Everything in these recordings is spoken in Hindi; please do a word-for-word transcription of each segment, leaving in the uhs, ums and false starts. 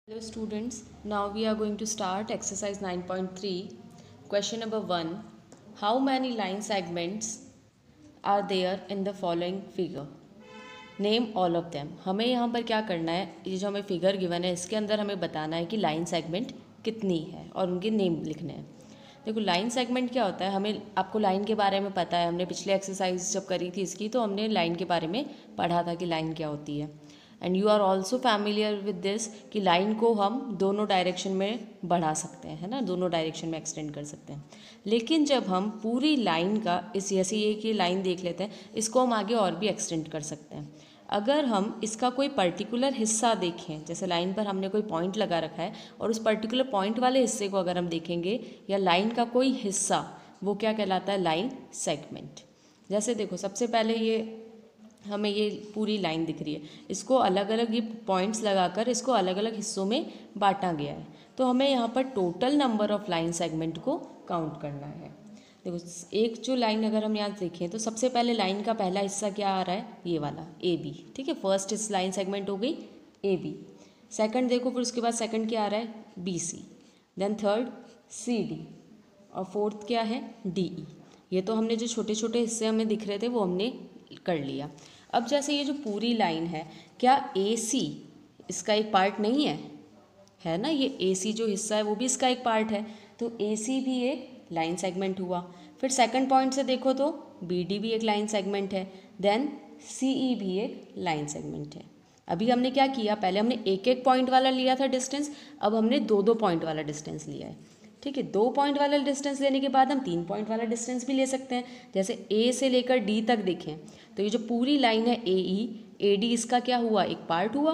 Hello students, now we are going to start exercise nine point three. Question number one. How many line segments are there in the following figure? Name all of them. हमें यहाँ पर क्या करना है, ये जो हमें फिगर गिवन है इसके अंदर हमें बताना है कि लाइन सेगमेंट कितनी है और उनके नेम लिखने हैं। देखो लाइन सेगमेंट क्या होता है, हमें आपको लाइन के बारे में पता है, हमने पिछले एक्सरसाइज जब करी थी इसकी तो हमने लाइन के बारे में पढ़ा था कि लाइन क्या होती है। And you are also familiar with this कि लाइन को हम दोनों डायरेक्शन में बढ़ा सकते हैं, है ना, दोनों डायरेक्शन में एक्सटेंड कर सकते हैं। लेकिन जब हम पूरी लाइन का इस जैसे ये कि लाइन देख लेते हैं, इसको हम आगे और भी एक्सटेंड कर सकते हैं। अगर हम इसका कोई पर्टिकुलर हिस्सा देखें, जैसे लाइन पर हमने कोई पॉइंट लगा रखा है और उस पर्टिकुलर पॉइंट वाले हिस्से को अगर हम देखेंगे या लाइन का कोई हिस्सा, वो क्या कहलाता है, लाइन सेगमेंट। जैसे देखो सबसे पहले ये हमें ये पूरी लाइन दिख रही है, इसको अलग अलग ये पॉइंट्स लगाकर इसको अलग अलग हिस्सों में बांटा गया है। तो हमें यहाँ पर total number of line segment को काउंट करना है। देखो एक जो लाइन अगर हम यहाँ देखें तो सबसे पहले लाइन का पहला हिस्सा क्या आ रहा है, ये वाला ए बी, ठीक है। फर्स्ट इस लाइन सेगमेंट हो गई ए बी। सेकंड देखो फिर उसके बाद सेकंड क्या आ रहा है, B C, then third C D और फोर्थ क्या है, डी ई। ये तो हमने जो छोटे छोटे हिस्से हमें दिख रहे थे वो हमने कर लिया। अब जैसे ये जो पूरी लाइन है, क्या ए सी इसका एक पार्ट नहीं है, है ना, ये ए सी जो हिस्सा है वो भी इसका एक पार्ट है, तो ए सी भी एक लाइन सेगमेंट हुआ। फिर सेकंड पॉइंट से देखो तो बी डी भी एक लाइन सेगमेंट है, देन सी ई भी एक लाइन सेगमेंट है। अभी हमने क्या किया, पहले हमने एक एक पॉइंट वाला लिया था डिस्टेंस, अब हमने दो दो पॉइंट वाला डिस्टेंस लिया है, ठीक है। दो पॉइंट वाला डिस्टेंस लेने के बाद हम तीन पॉइंट वाला डिस्टेंस भी ले सकते हैं। जैसे ए से लेकर डी तक देखें तो ये जो पूरी लाइन है ए ई, ए डी इसका क्या हुआ, एक पार्ट हुआ।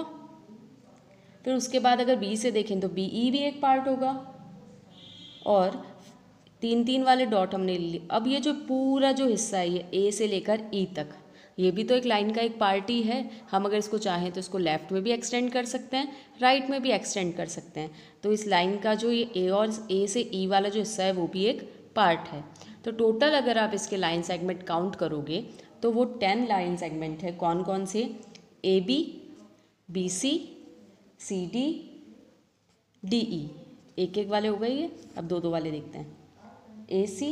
फिर उसके बाद अगर बी से देखें तो बी ई भी एक पार्ट होगा और तीन तीन वाले डॉट हमने लिए। अब ये जो पूरा जो हिस्सा है ये ए से लेकर ई तक, ये भी तो एक लाइन का एक पार्ट ही है। हम अगर इसको चाहें तो इसको लेफ्ट में भी एक्सटेंड कर सकते हैं, राइट में भी एक्सटेंड कर सकते हैं। तो इस लाइन का जो ये ए और ए से ई वाला जो हिस्सा है वो भी एक पार्ट है। तो टोटल अगर आप इसके लाइन सेगमेंट काउंट करोगे तो वो टेन लाइन सेगमेंट है। कौन कौन से, A B, B C, C D, D E, एक एक वाले हो गए ये। अब दो दो वाले देखते हैं, A C,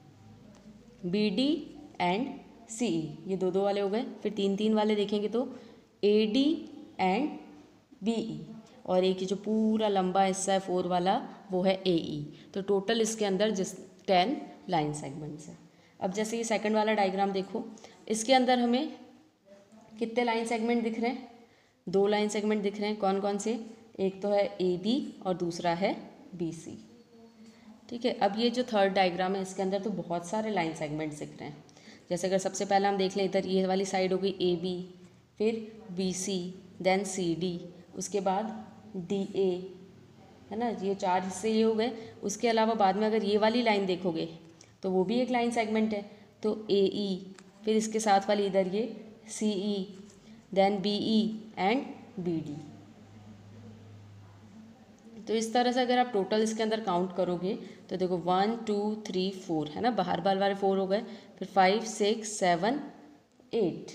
B D and C E, ये दो दो वाले हो गए। फिर तीन तीन वाले देखेंगे तो A D and B E, और एक जो पूरा लंबा हिस्सा है फोर वाला वो है ए ई। तो टोटल इसके अंदर जिस टेन लाइन सेगमेंट्स हैं। अब जैसे ये सेकंड वाला डायग्राम देखो, इसके अंदर हमें कितने लाइन सेगमेंट दिख रहे हैं, दो लाइन सेगमेंट दिख रहे हैं। कौन कौन से, एक तो है ए बी और दूसरा है बी सी, ठीक है। अब ये जो थर्ड डायग्राम है इसके अंदर तो बहुत सारे लाइन सेगमेंट्स दिख रहे हैं। जैसे अगर सबसे पहले हम देख लें, इधर ये वाली साइड हो गई ए बी, फिर B C, then C D, उसके बाद डी ए, है ना, ये चार हिस्से ये हो गए। उसके अलावा बाद में अगर ये वाली लाइन देखोगे तो वो भी एक लाइन सेगमेंट है, तो ए ई, फिर इसके साथ वाली इधर ये C E, then B E and B D. तो इस तरह से अगर आप टोटल इसके अंदर काउंट करोगे तो देखो वन टू थ्री फोर, है ना, बाहर बाहर वाले फोर हो गए, फिर फाइव सिक्स सेवन एट,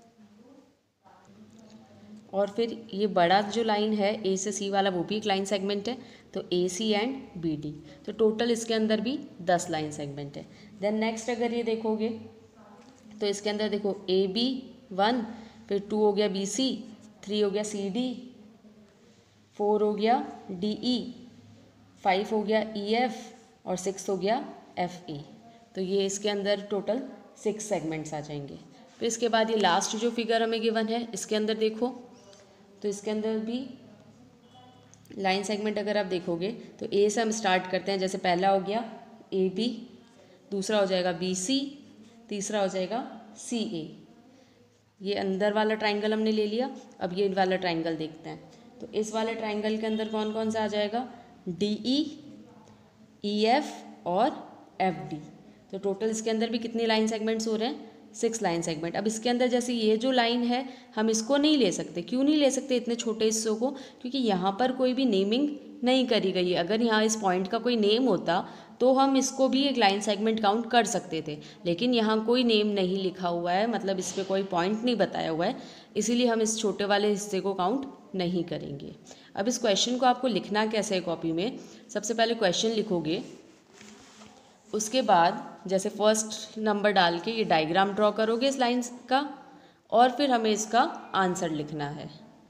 और फिर ये बड़ा जो लाइन है ए से सी वाला वो भी एक लाइन सेगमेंट है, तो A C and B D. तो टोटल इसके अंदर भी दस लाइन सेगमेंट है। देन नेक्स्ट अगर ये देखोगे तो इसके अंदर देखो ए बी वन, फिर टू हो गया बी सी, थ्री हो गया सी डी, फोर हो गया डी ई, फाइव हो गया ई एफ और सिक्स हो गया एफ ई। तो ये इसके अंदर टोटल सिक्स सेगमेंट्स आ जाएंगे। फिर इसके बाद ये लास्ट जो फिगर हमें गिवन है इसके अंदर देखो तो इसके अंदर भी लाइन सेगमेंट अगर आप देखोगे तो ए से हम स्टार्ट करते हैं। जैसे पहला हो गया ए बी, दूसरा हो जाएगा बी सी, तीसरा हो जाएगा सी ए। ये अंदर वाला ट्राइंगल हमने ले लिया। अब ये वाला ट्राइंगल देखते हैं तो इस वाले ट्राइंगल के अंदर कौन कौन सा आ जाएगा, डी ई, ई एफ और एफ डी। तो टोटल इसके अंदर भी कितने लाइन सेगमेंट्स हो रहे हैं, सिक्स लाइन सेगमेंट। अब इसके अंदर जैसे ये जो लाइन है हम इसको नहीं ले सकते। क्यों नहीं ले सकते इतने छोटे हिस्सों को, क्योंकि यहाँ पर कोई भी नेमिंग नहीं करी गई है। अगर यहाँ इस पॉइंट का कोई नेम होता तो हम इसको भी एक लाइन सेगमेंट काउंट कर सकते थे, लेकिन यहाँ कोई नेम नहीं लिखा हुआ है, मतलब इस पर कोई पॉइंट नहीं बताया हुआ है, इसीलिए हम इस छोटे वाले हिस्से को काउंट नहीं करेंगे। अब इस क्वेश्चन को आपको लिखना कैसे है कॉपी में, सबसे पहले क्वेश्चन लिखोगे, उसके बाद जैसे फर्स्ट नंबर डाल के ये डायग्राम ड्रॉ करोगे इस लाइन का, और फिर हमें इसका आंसर लिखना है।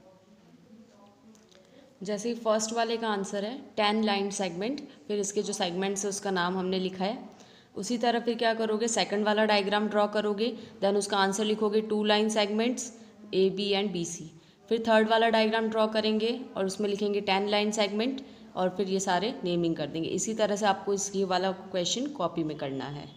जैसे फर्स्ट वाले का आंसर है टेन लाइन सेगमेंट, फिर इसके जो सेगमेंट्स है उसका नाम हमने लिखा है। उसी तरह फिर क्या करोगे, सेकंड वाला डायग्राम ड्रॉ करोगे, देन उसका आंसर लिखोगे two line segments A B and B C. फिर थर्ड वाला डायग्राम ड्रॉ करेंगे और उसमें लिखेंगे टेन लाइन सेगमेंट, और फिर ये सारे नेमिंग कर देंगे। इसी तरह से आपको इस ये वाला क्वेश्चन कॉपी में करना है।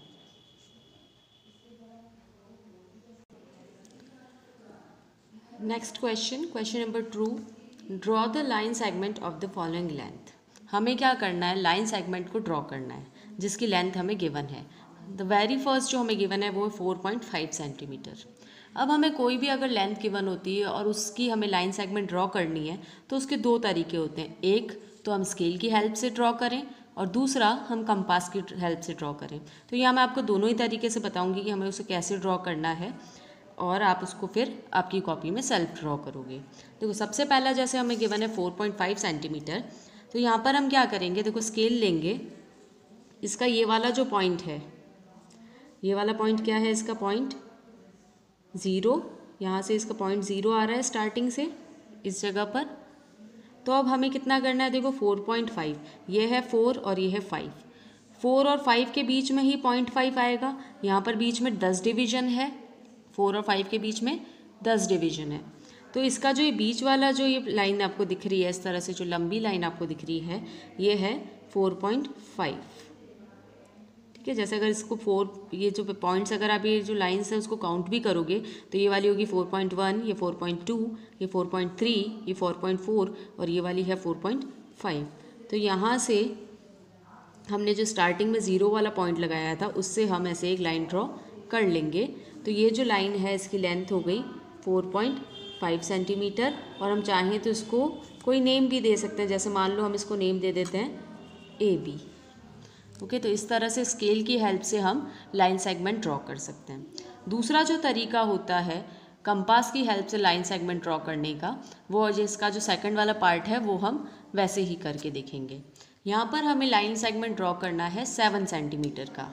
Next question, question number two, draw the line segment of the following length. हमें क्या करना है, लाइन सेगमेंट को ड्रॉ करना है जिसकी लेंथ हमें गिवन है। द वेरी फर्स्ट जो हमें गिवन है वो है फोर पॉइंट फाइव सेंटीमीटर। अब हमें कोई भी अगर लेंथ गिवन होती है और उसकी हमें लाइन सेगमेंट ड्रॉ करनी है तो उसके दो तरीके होते हैं, एक तो हम स्केल की हेल्प से ड्रॉ करें और दूसरा हम कंपास की हेल्प से ड्रॉ करें। तो यहाँ मैं आपको दोनों ही तरीके से बताऊँगी कि हमें उसे कैसे ड्रॉ करना है, और आप उसको फिर आपकी कॉपी में सेल्फ ड्रॉ करोगे। देखो सबसे पहला जैसे हमें गिवन है फोर पॉइंट फाइव सेंटीमीटर, तो यहाँ पर हम क्या करेंगे, देखो स्केल लेंगे, इसका ये वाला जो पॉइंट है, ये वाला पॉइंट क्या है, इसका पॉइंट ज़ीरो, यहाँ से इसका पॉइंट ज़ीरो आ रहा है स्टार्टिंग से इस जगह पर। तो अब हमें कितना करना है, देखो फोर पॉइंट फाइव, ये है फोर और ये है फाइव, फोर और फाइव के बीच में ही पॉइंट फाइव आएगा। यहाँ पर बीच में दस डिवीजन है, फोर और फाइव के बीच में दस डिवीजन है। तो इसका जो ये बीच वाला जो ये लाइन आपको दिख रही है, इस तरह से जो लंबी लाइन आपको दिख रही है, ये है फोर पॉइंट फाइव। ठीक है, जैसे अगर इसको फोर, ये जो पॉइंट्स अगर आप ये जो लाइन्स है उसको काउंट भी करोगे तो ये वाली होगी फोर पॉइंट वन, ये फोर पॉइंट टू, ये फोर पॉइंट थ्री, ये फोर पॉइंट फोर और ये वाली है फोर पॉइंट फाइव। तो यहाँ से हमने जो स्टार्टिंग में ज़ीरो वाला पॉइंट लगाया था उससे हम ऐसे एक लाइन ड्रॉ कर लेंगे। तो ये जो लाइन है इसकी लेंथ हो गई फोर पॉइंट फाइव सेंटीमीटर, और हम चाहें तो इसको कोई नेम भी दे सकते हैं, जैसे मान लो हम इसको नेम दे देते हैं ए बी। ओके, तो इस तरह से स्केल की हेल्प से हम लाइन सेगमेंट ड्रॉ कर सकते हैं। दूसरा जो तरीका होता है कंपास की हेल्प से लाइन सेगमेंट ड्रॉ करने का, वो जिसका जो सेकंड वाला पार्ट है वो हम वैसे ही करके देखेंगे। यहाँ पर हमें लाइन सेगमेंट ड्रॉ करना है सेवन सेंटीमीटर का।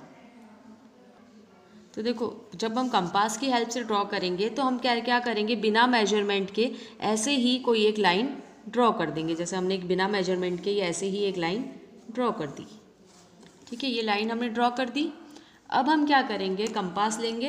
तो देखो जब हम कंपास की हेल्प से ड्रॉ करेंगे तो हम क्या क्या करेंगे, बिना मेजरमेंट के ऐसे ही कोई एक लाइन ड्रॉ कर देंगे। जैसे हमने एक बिना मेजरमेंट के ऐसे ही एक लाइन ड्रॉ कर दी। ठीक है, ये लाइन हमने ड्रॉ कर दी। अब हम क्या करेंगे, कंपास लेंगे।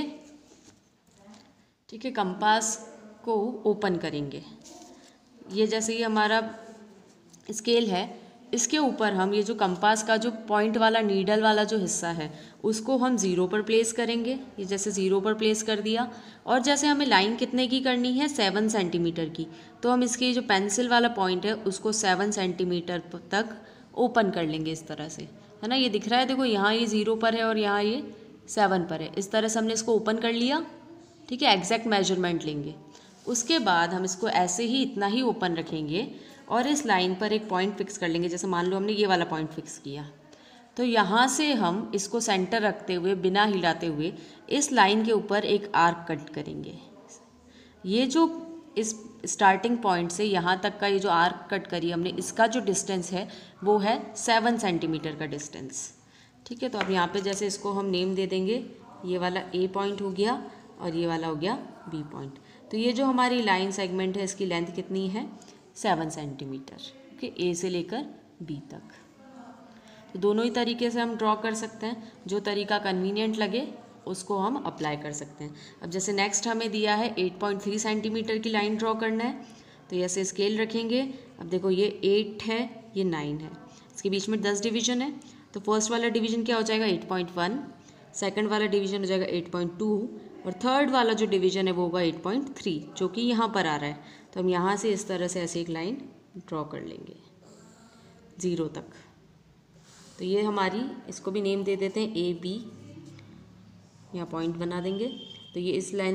ठीक है, कंपास को ओपन करेंगे। ये जैसे ही हमारा स्केल है, इसके ऊपर हम ये जो कंपास का जो पॉइंट वाला नीडल वाला जो हिस्सा है उसको हम ज़ीरो पर प्लेस करेंगे। ये जैसे ज़ीरो पर प्लेस कर दिया, और जैसे हमें लाइन कितने की करनी है, सेवन सेंटीमीटर की, तो हम इसकी जो पेंसिल वाला पॉइंट है उसको सेवन सेंटीमीटर तक ओपन कर लेंगे इस तरह से, है ना। ये दिख रहा है, देखो यहाँ ये ज़ीरो पर है और यहाँ ये सेवन पर है। इस तरह से हमने इसको ओपन कर लिया। ठीक है, एग्जैक्ट मेजरमेंट लेंगे। उसके बाद हम इसको ऐसे ही इतना ही ओपन रखेंगे और इस लाइन पर एक पॉइंट फिक्स कर लेंगे। जैसे मान लो हमने ये वाला पॉइंट फिक्स किया, तो यहाँ से हम इसको सेंटर रखते हुए बिना हिलाते हुए इस लाइन के ऊपर एक आर्क कट करेंगे। ये जो इस स्टार्टिंग पॉइंट से यहाँ तक का ये जो आर्क कट करी हमने, इसका जो डिस्टेंस है वो है सेवन सेंटीमीटर का डिस्टेंस। ठीक है, तो अब यहाँ पे जैसे इसको हम नेम दे देंगे, ये वाला ए पॉइंट हो गया और ये वाला हो गया बी पॉइंट। तो ये जो हमारी लाइन सेगमेंट है इसकी लेंथ कितनी है, सेवन सेंटीमीटर। ओके, ए से लेकर बी तक। तो दोनों ही तरीके से हम ड्रॉ कर सकते हैं, जो तरीका कन्वीनियंट लगे उसको हम अप्लाई कर सकते हैं। अब जैसे नेक्स्ट हमें दिया है एट पॉइंट थ्री सेंटीमीटर की लाइन ड्रॉ करना है, तो ऐसे स्केल रखेंगे। अब देखो ये एट है, ये नाइन है, इसके बीच में दस डिवीजन है। तो फर्स्ट वाला डिवीजन क्या हो जाएगा, एट पॉइंट वन, सेकेंड वाला डिवीजन हो जाएगा एट पॉइंट टू, और थर्ड वाला जो डिवीजन है वो होगा एट पॉइंट थ्री, जो कि यहाँ पर आ रहा है। तो हम यहाँ से इस तरह से ऐसे एक लाइन ड्रॉ कर लेंगे ज़ीरो तक। तो ये हमारी, इसको भी नेम दे देते हैं ए बी, यहाँ पॉइंट बना देंगे। तो ये इस लाइन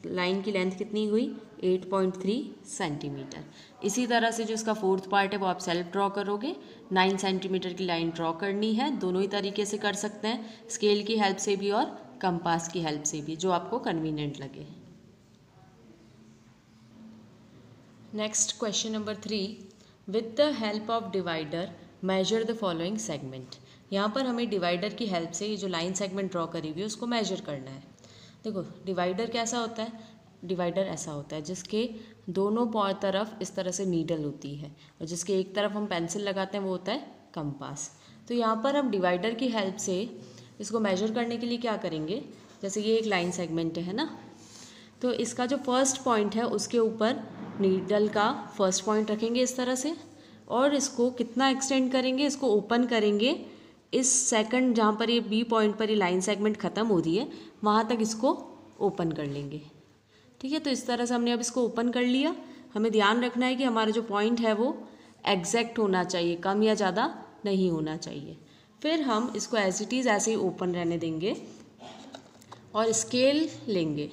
लाइन की लेंथ कितनी हुई एट पॉइंट थ्री सेंटीमीटर। इसी तरह से जो इसका फोर्थ पार्ट है वो आप सेल्फ ड्रॉ करोगे। नाइन सेंटीमीटर की लाइन ड्रॉ करनी है, दोनों ही तरीके से कर सकते हैं, स्केल की हेल्प से भी और कंपास की हेल्प से भी, जो आपको कन्वीनियंट लगे। Next question number three, with the help of divider measure the following segment. यहाँ पर हमें डिवाइडर की हेल्प से ये जो लाइन सेगमेंट ड्रॉ करी हुई है उसको मेजर करना है। देखो डिवाइडर कैसा होता है, डिवाइडर ऐसा होता है जिसके दोनों तरफ इस तरह से नीडल होती है और जिसके एक तरफ हम पेंसिल लगाते हैं वो होता है कंपास। तो यहाँ पर हम डिवाइडर की हेल्प से इसको मेजर करने के लिए क्या करेंगे, जैसे ये एक लाइन सेगमेंट है ना, तो इसका जो फर्स्ट पॉइंट है उसके ऊपर नीडल का फर्स्ट पॉइंट रखेंगे इस तरह से, और इसको कितना एक्सटेंड करेंगे, इसको ओपन करेंगे इस सेकंड जहाँ पर ये बी पॉइंट पर ये लाइन सेगमेंट ख़त्म हो रही है वहाँ तक इसको ओपन कर लेंगे। ठीक है, तो इस तरह से हमने अब इसको ओपन कर लिया। हमें ध्यान रखना है कि हमारा जो पॉइंट है वो एग्जैक्ट होना चाहिए, कम या ज़्यादा नहीं होना चाहिए। फिर हम इसको एज इट इज़ ऐसे ही ओपन रहने देंगे और स्केल लेंगे।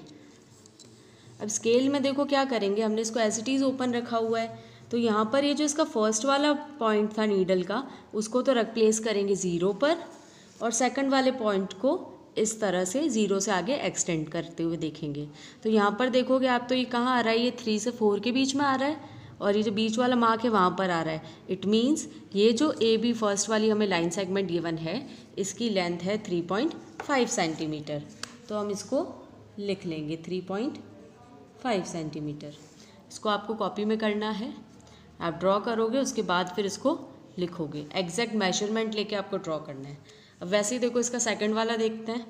अब स्केल में देखो क्या करेंगे, हमने इसको एज इट इज़ ओपन रखा हुआ है, तो यहाँ पर ये जो इसका फर्स्ट वाला पॉइंट था नीडल का उसको तो रख प्लेस करेंगे ज़ीरो पर, और सेकंड वाले पॉइंट को इस तरह से ज़ीरो से आगे एक्सटेंड करते हुए देखेंगे। तो यहाँ पर देखोगे आप, तो ये कहाँ आ रहा है, ये थ्री से फोर के बीच में आ रहा है, और ये जो बीच वाला मार्क है वहाँ पर आ रहा है। इट मीन्स ये जो ए बी फर्स्ट वाली हमें लाइन सेगमेंट गिवन है इसकी लेंथ है थ्री पॉइंट फाइव सेंटीमीटर। तो हम इसको लिख लेंगे थ्री पॉइंट फाइव सेंटीमीटर। इसको आपको कॉपी में करना है, आप ड्रॉ करोगे उसके बाद फिर इसको लिखोगे, एग्जैक्ट मेजरमेंट लेके आपको ड्रॉ करना है। अब वैसे ही देखो इसका सेकंड वाला देखते हैं।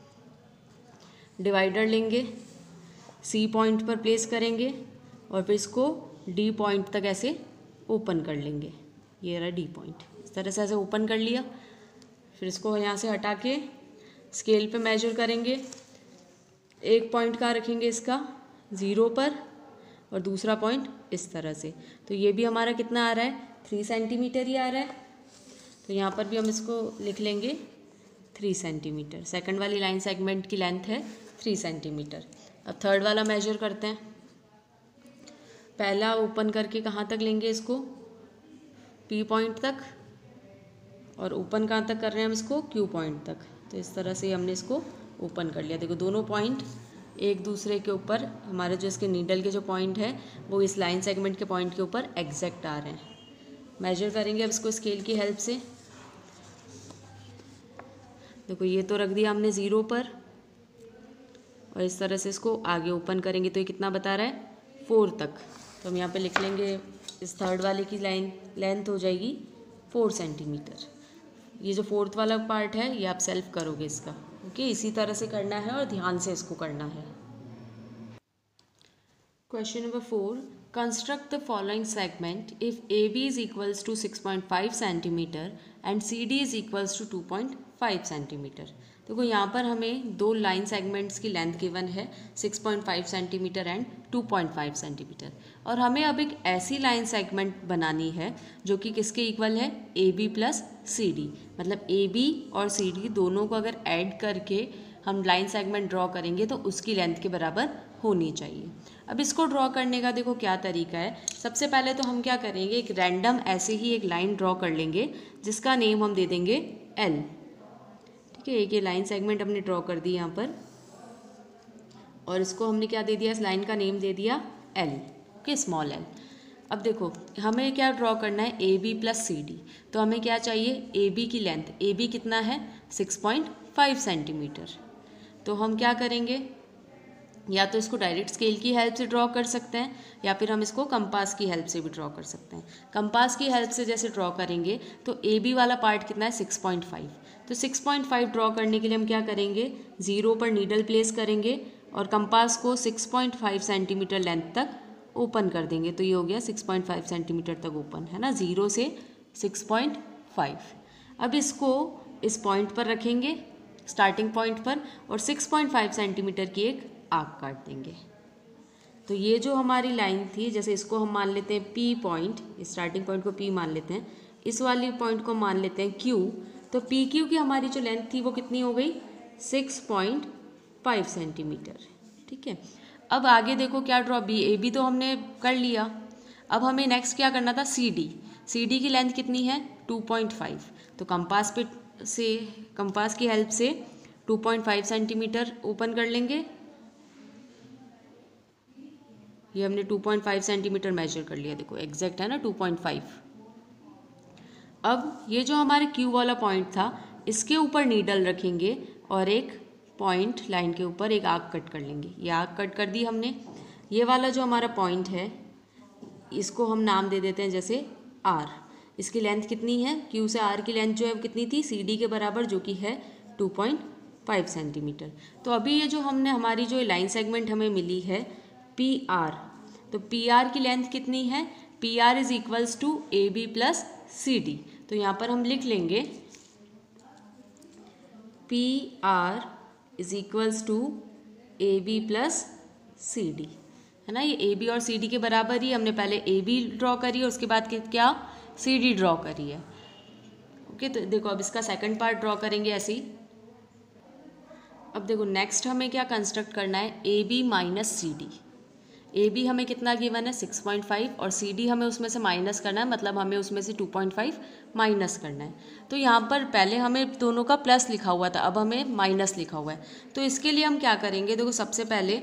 डिवाइडर लेंगे, सी पॉइंट पर प्लेस करेंगे और फिर इसको डी पॉइंट तक ऐसे ओपन कर लेंगे। ये रहा डी पॉइंट, इस तरह से ऐसे ओपन कर लिया। फिर इसको यहाँ से हटा के स्केल पे मेजर करेंगे। एक पॉइंट का रखेंगे इसका ज़ीरो पर और दूसरा पॉइंट इस तरह से, तो ये भी हमारा कितना आ रहा है, थ्री सेंटीमीटर ही आ रहा है। तो यहाँ पर भी हम इसको लिख लेंगे थ्री सेंटीमीटर। सेकंड वाली लाइन सेगमेंट की लेंथ है थ्री सेंटीमीटर। अब थर्ड वाला मेजर करते हैं। पहला ओपन करके कहाँ तक लेंगे इसको, पी पॉइंट तक, और ओपन कहाँ तक कर रहे हैं हम इसको, क्यू पॉइंट तक। तो इस तरह से हमने इसको ओपन कर लिया। देखो दोनों पॉइंट एक दूसरे के ऊपर, हमारे जो इसके नीडल के जो पॉइंट है वो इस लाइन सेगमेंट के पॉइंट के ऊपर एग्जैक्ट आ रहे हैं। मेजर करेंगे अब इसको स्केल की हेल्प से। देखो ये तो रख दिया हमने ज़ीरो पर, और इस तरह से इसको आगे ओपन करेंगे तो ये कितना बता रहा है, फोर तक। तो हम यहाँ पे लिख लेंगे इस थर्ड वाले की लाइन लेंथ हो जाएगी फोर सेंटीमीटर। ये जो फोर्थ वाला पार्ट है ये आप सेल्फ करोगे इसका, ओके। इसी तरह से करना है और ध्यान से इसको करना है। Question number four, construct the following segment if A B is equals to six point five centimetre and C D is equals to two point five centimetre. देखो यहाँ पर हमें दो लाइन सेगमेंट्स की लेंथ गिवन है six point five centimetre and two point five centimetre, और हमें अब एक ऐसी लाइन सेगमेंट बनानी है जो कि किसके इक्वल है, A B plus C D. मतलब ए बी और सी डी दोनों को अगर ऐड करके हम लाइन सेगमेंट ड्रॉ करेंगे तो उसकी लेंथ के बराबर होनी चाहिए। अब इसको ड्रॉ करने का देखो क्या तरीका है। सबसे पहले तो हम क्या करेंगे, एक रैंडम ऐसे ही एक लाइन ड्रॉ कर लेंगे जिसका नेम हम दे देंगे एल। ठीक है, एक ये लाइन सेगमेंट हमने ड्रॉ कर दी यहाँ पर, और इसको हमने क्या दे दिया, इस लाइन का नेम दे दिया एल, ओके, स्मॉल एल। अब देखो हमें क्या ड्रॉ करना है, A B plus C D. तो हमें क्या चाहिए, ए बी की लेंथ, ए बी कितना है, सिक्स पॉइंट फाइव सेंटीमीटर। तो हम क्या करेंगे, या तो इसको डायरेक्ट स्केल की हेल्प से ड्रॉ कर सकते हैं या फिर हम इसको कंपास की हेल्प से भी ड्रॉ कर सकते हैं। कंपास की हेल्प से जैसे ड्रॉ करेंगे तो ए बी वाला पार्ट कितना है, सिक्स पॉइंट फाइव। तो सिक्स पॉइंट फाइव ड्रॉ करने के लिए हम क्या करेंगे, ज़ीरो पर नीडल प्लेस करेंगे और कंपास को six point five centimetre length तक ओपन कर देंगे। तो ये हो गया सिक्स पॉइंट फाइव सेंटीमीटर तक ओपन, है ना, ज़ीरो से सिक्स पॉइंट फाइव। अब इसको इस पॉइंट पर रखेंगे, स्टार्टिंग पॉइंट पर, और सिक्स पॉइंट फाइव सेंटीमीटर की एक आर्क काट देंगे। तो ये जो हमारी लाइन थी, जैसे इसको हम मान लेते हैं पी पॉइंट, स्टार्टिंग पॉइंट को पी मान लेते हैं, इस वाली पॉइंट को मान लेते हैं क्यू। तो पी क्यू की हमारी जो लेंथ थी वो कितनी हो गई, सिक्स पॉइंट फाइव सेंटीमीटर। ठीक है, अब आगे देखो क्या ड्रॉ, बी ए बी तो हमने कर लिया, अब हमें नेक्स्ट क्या करना था, सी डी। सी डी की लेंथ कितनी है, टू पॉइंट फाइव। तो कंपास पे से कंपास की हेल्प से two point five centimetre open कर लेंगे। ये हमने two point five centimetre measure कर लिया, देखो एग्जैक्ट है ना टू पॉइंट फाइव। अब ये जो हमारे क्यू वाला पॉइंट था, इसके ऊपर नीडल रखेंगे और एक पॉइंट लाइन के ऊपर एक आर्क कट कर लेंगे। ये आर्क कट कर दी हमने। ये वाला जो हमारा पॉइंट है, इसको हम नाम दे देते हैं जैसे आर। इसकी लेंथ कितनी है, क्यू से आर की लेंथ जो है वो कितनी थी, सी डी के बराबर, जो कि है टू पॉइंट फाइव सेंटीमीटर। तो अभी ये जो हमने हमारी जो लाइन सेगमेंट हमें मिली है पी आर, तो पी आर की लेंथ कितनी है, P R is equals to A B plus C D. तो यहाँ पर हम लिख लेंगे P R is equals to A B plus C D, है ना। ये ए बी और सी डी के बराबर ही, हमने पहले ए बी ड्रॉ करी है, उसके बाद क्या सी डी ड्रॉ करी है। ओके, तो देखो अब इसका सेकंड पार्ट ड्रॉ करेंगे ऐसे ही। अब देखो नेक्स्ट हमें क्या कंस्ट्रक्ट करना है, A B minus C D. A B हमें कितना गिवन है, सिक्स पॉइंट फाइव, और सी डी हमें उसमें से माइनस करना है, मतलब हमें उसमें से टू पॉइंट फाइव माइनस करना है। तो यहाँ पर पहले हमें दोनों का प्लस लिखा हुआ था, अब हमें माइनस लिखा हुआ है। तो इसके लिए हम क्या करेंगे, देखो सबसे पहले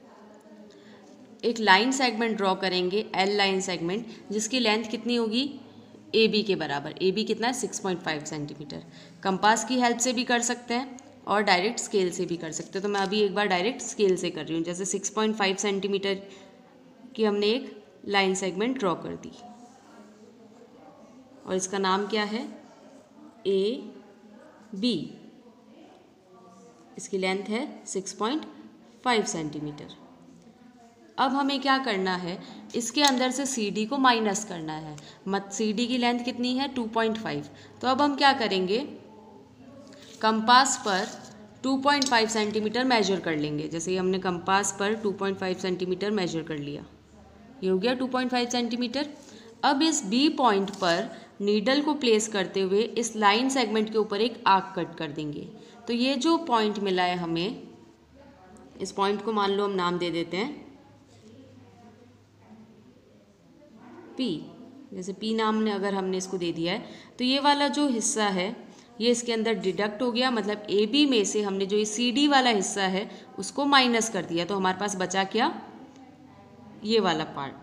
एक लाइन सेगमेंट ड्रॉ करेंगे, एल लाइन सेगमेंट, जिसकी लेंथ कितनी होगी, ए बी के बराबर। ए बी कितना है, six point five centimetre. Compass की हेल्प से भी कर सकते हैं और डायरेक्ट स्केल से भी कर सकते हैं। तो मैं अभी एक बार डायरेक्ट स्केल से कर रही हूँ। जैसे सिक्स पॉइंट फाइव सेंटीमीटर की हमने एक लाइन सेगमेंट ड्रॉ कर दी, और इसका नाम क्या है, ए बी। इसकी लेंथ है सिक्स पॉइंट फाइव सेंटीमीटर। अब हमें क्या करना है, इसके अंदर से सी डी को माइनस करना है। मत सी डी की लेंथ कितनी है, टू पॉइंट फाइव। तो अब हम क्या करेंगे, कंपास पर two point five centimetre measure कर लेंगे। जैसे हमने कंपास पर two point five centimetre measure कर लिया, ये हो गया टू पॉइंट फाइव सेंटीमीटर। अब इस बी पॉइंट पर नीडल को प्लेस करते हुए इस लाइन सेगमेंट के ऊपर एक आर्क कट कर देंगे। तो ये जो पॉइंट मिला है हमें, इस पॉइंट को मान लो हम नाम दे देते हैं पी। जैसे पी नाम ने अगर हमने इसको दे दिया है, तो ये वाला जो हिस्सा है ये इसके अंदर डिडक्ट हो गया, मतलब ए बी में से हमने जो ये सी डी वाला हिस्सा है उसको माइनस कर दिया। तो हमारे पास बचा क्या, ये वाला पार्ट।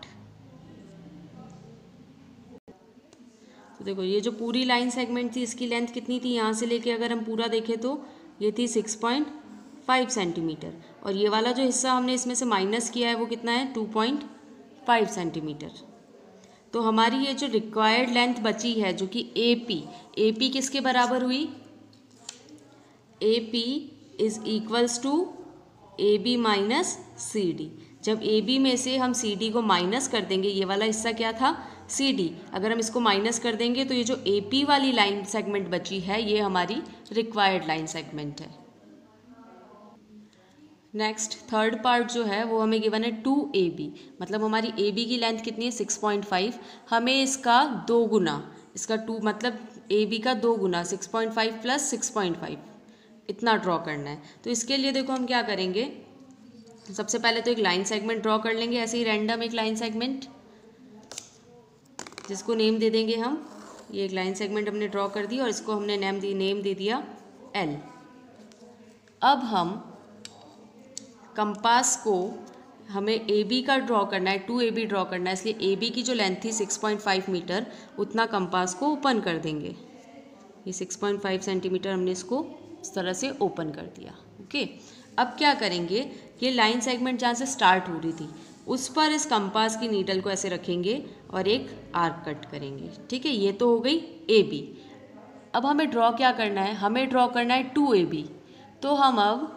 तो देखो ये जो पूरी लाइन सेगमेंट थी, इसकी लेंथ कितनी थी, यहाँ से लेके अगर हम पूरा देखें तो ये थी सिक्स पॉइंट फाइव सेंटीमीटर, और ये वाला जो हिस्सा हमने इसमें से माइनस किया है वो कितना है, टू पॉइंट फाइव सेंटीमीटर। तो हमारी ये जो रिक्वायर्ड लेंथ बची है, जो कि ए पी, ए पी किसके बराबर हुई, A P is equals to A B minus C D. जब ए बी में से हम सी डी को माइनस कर देंगे, ये वाला हिस्सा क्या था, सी डी, अगर हम इसको माइनस कर देंगे तो ये जो ए पी वाली लाइन सेगमेंट बची है ये हमारी रिक्वायर्ड लाइन सेगमेंट है। नेक्स्ट थर्ड पार्ट जो है वो हमें गिवन है टू ए बी, मतलब हमारी ए बी की लेंथ कितनी है, सिक्स पॉइंट फाइव। हमें इसका दो गुना, इसका टू मतलब ए बी का दो गुना six point five plus six point five, इतना ड्रॉ करना है। तो इसके लिए देखो हम क्या करेंगे, सबसे पहले तो एक लाइन सेगमेंट ड्रॉ कर लेंगे, ऐसे ही रैंडम एक लाइन सेगमेंट, जिसको नेम दे देंगे हम। ये एक लाइन सेगमेंट हमने ड्रॉ कर दी और इसको हमने नेम दी नेम दे दिया एल। अब हम कंपास को, हमें ए बी का ड्रॉ करना है, टू ए बी ड्रॉ करना है, इसलिए ए बी की जो लेंथ थी सिक्स पॉइंट फाइव मीटर, उतना कंपास को ओपन कर देंगे। ये सिक्स पॉइंट फाइव सेंटीमीटर हमने इसको इस तरह से ओपन कर दिया। ओके, अब क्या करेंगे, ये लाइन सेगमेंट जहाँ से स्टार्ट हो रही थी उस पर इस कंपास की नीडल को ऐसे रखेंगे और एक आर्क कट करेंगे। ठीक है, ये तो हो गई ए बी। अब हमें ड्रॉ क्या करना है, हमें ड्रॉ करना है टू ए बी। तो हम अब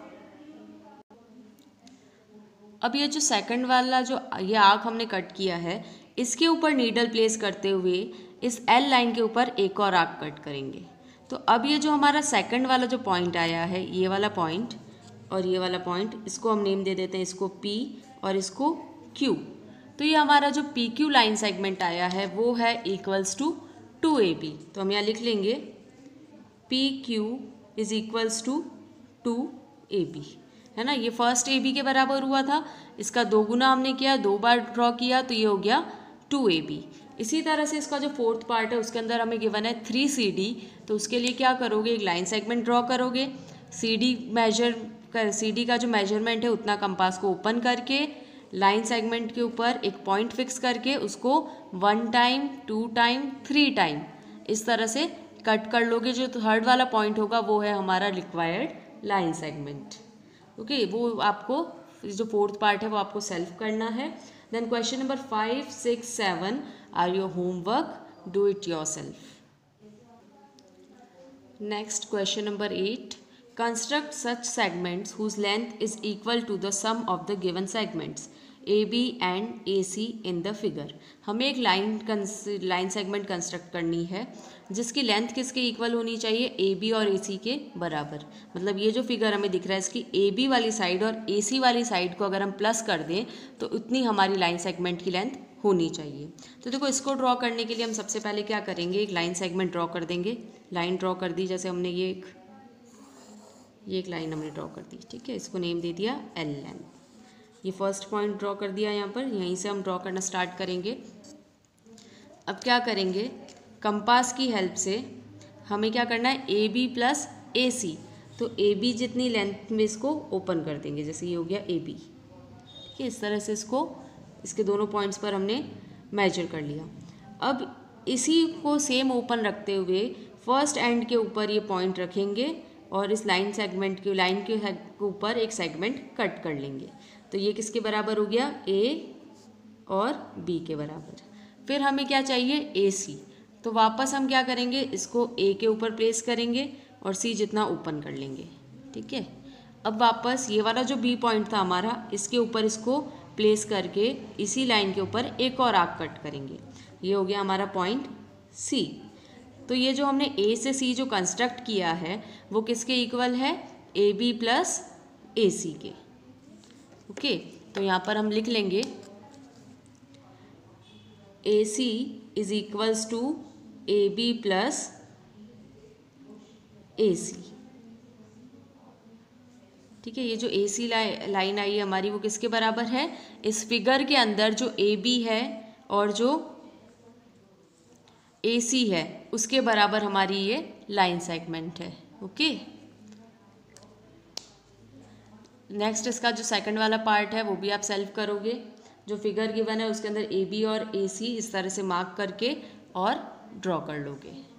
अब ये जो सेकंड वाला जो ये आर्क हमने कट किया है, इसके ऊपर नीडल प्लेस करते हुए इस एल लाइन के ऊपर एक और आर्क कट करेंगे। तो अब ये जो हमारा सेकंड वाला जो पॉइंट आया है, ये वाला पॉइंट और ये वाला पॉइंट, इसको हम नेम दे देते हैं, इसको पी और इसको क्यू। तो ये हमारा जो पी क्यू लाइन सेगमेंट आया है वो है equals to two A B. तो हम यहाँ लिख लेंगे P Q is equals to two A B. है ना। ये फर्स्ट ए बी के बराबर हुआ था, इसका दो गुना हमने किया, दो बार ड्रॉ किया तो ये हो गया टू ए बी। इसी तरह से इसका जो फोर्थ पार्ट है उसके अंदर हमें गिवन है थ्री सी डी, तो उसके लिए क्या करोगे, एक लाइन सेगमेंट ड्रॉ करोगे, सी डी मेजर कर सी डी का जो मेजरमेंट है उतना कंपास को ओपन करके लाइन सेगमेंट के ऊपर एक पॉइंट फिक्स करके उसको one time, two time, three time इस तरह से कट कर लोगे। जो थर्ड वाला पॉइंट होगा वो है हमारा रिक्वायर्ड लाइन सेगमेंट। ओके, वो आपको जो फोर्थ पार्ट है वो आपको सेल्फ करना है। Then question number five, six, seven are your homework, do it yourself. Next question number eight, construct such segments whose length is equal to the sum of the given segments A B and A C in the figure। हमें एक लाइन लाइन सेगमेंट कंस्ट्रक्ट करनी है जिसकी लेंथ किसके इक्वल होनी चाहिए, A B और A C के बराबर। मतलब ये जो फिगर हमें दिख रहा है इसकी A B वाली साइड और A C वाली साइड को अगर हम प्लस कर दें तो उतनी हमारी लाइन सेगमेंट की लेंथ होनी चाहिए। तो देखो इसको ड्रॉ करने के लिए हम सबसे पहले क्या करेंगे, एक लाइन सेगमेंट ड्रॉ कर देंगे। लाइन ड्रॉ कर दी, जैसे हमने ये एक ये एक लाइन हमने ड्रॉ कर दी, ठीक है, इसको नेम दे दिया एल एन। ये फर्स्ट पॉइंट ड्रॉ कर दिया यहाँ पर, यहीं से हम ड्रॉ करना स्टार्ट करेंगे। अब क्या करेंगे, कंपास की हेल्प से हमें क्या करना है, ए बी प्लस ए सी, तो ए बी जितनी लेंथ में इसको ओपन कर देंगे, जैसे ये हो गया ए बी, ठीक है। इस तरह से इसको इसके दोनों पॉइंट्स पर हमने मेजर कर लिया। अब इसी को सेम ओपन रखते हुए फर्स्ट एंड के ऊपर ये पॉइंट रखेंगे और इस लाइन सेगमेंट के लाइन के ऊपर एक सेगमेंट कट कर लेंगे। तो ये किसके बराबर हो गया, ए और बी के बराबर। फिर हमें क्या चाहिए, ए सी, तो वापस हम क्या करेंगे, इसको ए के ऊपर प्लेस करेंगे और सी जितना ओपन कर लेंगे, ठीक है। अब वापस ये वाला जो बी पॉइंट था हमारा, इसके ऊपर इसको प्लेस करके इसी लाइन के ऊपर एक और आर्क कट करेंगे। ये हो गया हमारा पॉइंट सी। तो ये जो हमने ए से सी जो कंस्ट्रक्ट किया है वो किसके इक्वल है, ए बी प्लस ए सी के। ओके, तो यहाँ पर हम लिख लेंगे A C is equals to A B plus A C, ठीक है। ये जो ए सी लाइन आई है हमारी वो किसके बराबर है, इस फिगर के अंदर जो ए बी है और जो ए सी है उसके बराबर हमारी ये लाइन सेगमेंट है। ओके, नेक्स्ट इसका जो सेकंड वाला पार्ट है वो भी आप सेल्फ करोगे। जो फिगर गिवन है उसके अंदर ए बी और ए सी इस तरह से मार्क करके और ड्रॉ कर लोगे।